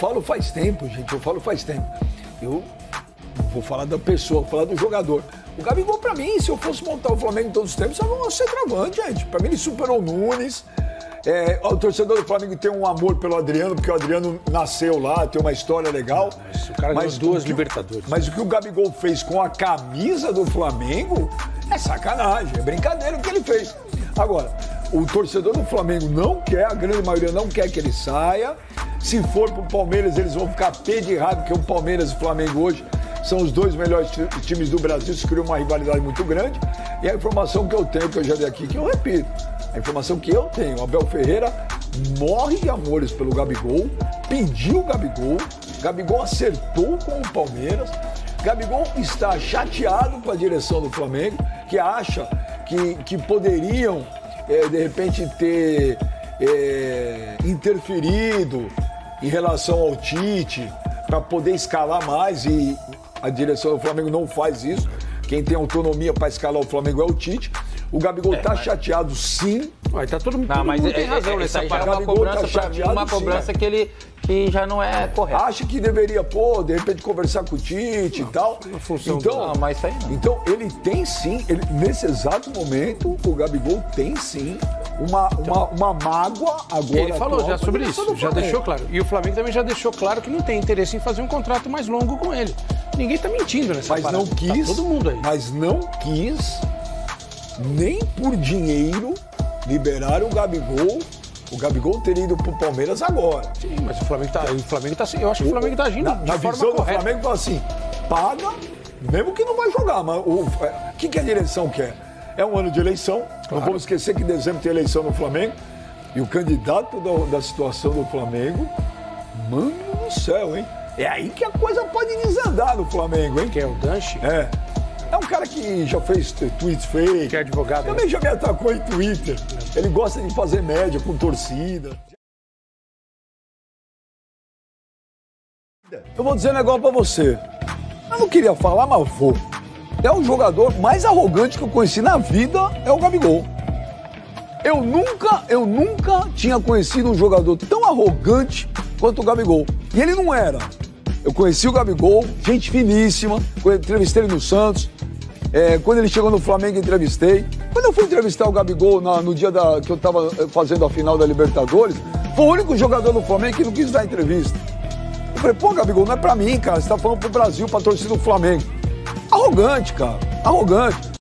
falo faz tempo, gente, eu falo faz tempo. Eu vou falar da pessoa, vou falar do jogador. O Gabigol, pra mim, se eu fosse montar o Flamengo em todos os tempos, eu não ia ser travante, gente. Pra mim, ele superou o Nunes. O torcedor do Flamengo tem um amor pelo Adriano, porque o Adriano nasceu lá, tem uma história legal. O cara ganhou 2 Libertadores. Mas o que o Gabigol fez com a camisa do Flamengo é sacanagem, é brincadeira o que ele fez. Agora, o torcedor do Flamengo não quer, a grande maioria não quer que ele saia. Se for pro Palmeiras, eles vão ficar pé de raiva, porque o Palmeiras e o Flamengo hoje são os 2 melhores times do Brasil, se criou uma rivalidade muito grande. E a informação que eu tenho, que eu já dei aqui, que eu repito, a informação que eu tenho, o Abel Ferreira morre de amores pelo Gabigol, pediu o Gabigol acertou com o Palmeiras, Gabigol está chateado com a direção do Flamengo, que acha que poderiam, de repente, ter interferido em relação ao Tite, para poder escalar mais, e a direção do Flamengo não faz isso. Quem tem autonomia para escalar o Flamengo é o Tite. O Gabigol tá chateado, sim. Tá todo mundo tem razão nessa parte. É uma cobrança, pra mim, uma cobrança que já não é correta. Acha que deveria, de repente, conversar com o Tite e tal. Então, mas isso aí não. Então, ele tem sim, nesse exato momento, o Gabigol tem sim uma mágoa agora. Ele falou já sobre isso, já deixou claro. E o Flamengo também já deixou claro que não tem interesse em fazer um contrato mais longo com ele. Ninguém tá mentindo nessa parada. Mas não quis, todo mundo aí. Mas não quis, nem por dinheiro, liberar o Gabigol. O Gabigol teria ido pro Palmeiras agora. Sim, mas o Flamengo tá eu acho que o Flamengo tá agindo na forma visão correta. do Flamengo, fala assim, paga, mesmo que não vai jogar. Mas o que a direção quer? É um ano de eleição. Claro. Não vamos esquecer que em dezembro tem eleição no Flamengo. E o candidato da situação do Flamengo, mano do céu, hein? É aí que a coisa pode desandar no Flamengo, hein? Que é o Danche? É um cara que já fez tweets fake. Que é advogado. Também já me atacou em Twitter. Ele gosta de fazer média com torcida. Eu vou dizer um negócio pra você. Eu não queria falar, mas vou. É o jogador mais arrogante que eu conheci na vida, é o Gabigol. Eu nunca tinha conhecido um jogador tão arrogante quanto o Gabigol. E ele não era. Eu conheci o Gabigol, gente finíssima, entrevistei ele no Santos. Quando ele chegou no Flamengo, entrevistei. Quando eu fui entrevistar o Gabigol no dia que eu estava fazendo a final da Libertadores, foi o único jogador do Flamengo que não quis dar entrevista. Eu falei, Gabigol, não é pra mim, cara. Você tá falando pro Brasil, pra torcida do Flamengo. Arrogante, cara. Arrogante.